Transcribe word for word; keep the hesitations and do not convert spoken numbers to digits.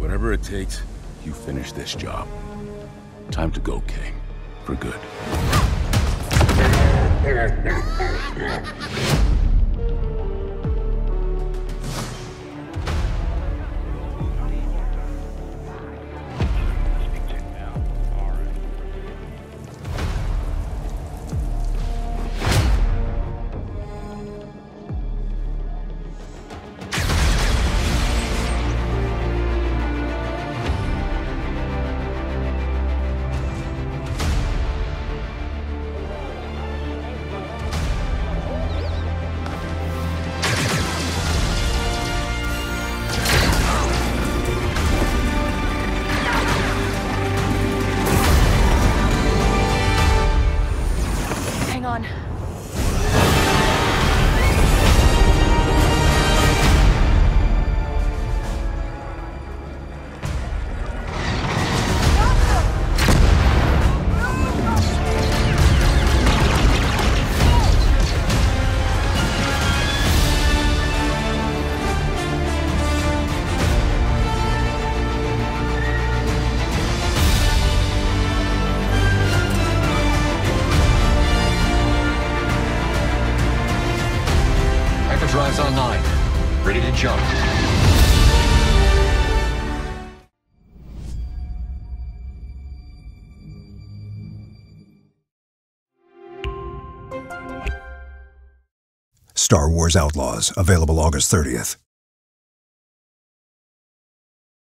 Whatever it takes, you finish this job. Time to go, King. For good. Drives online. Ready to jump. Star Wars Outlaws, available August thirtieth.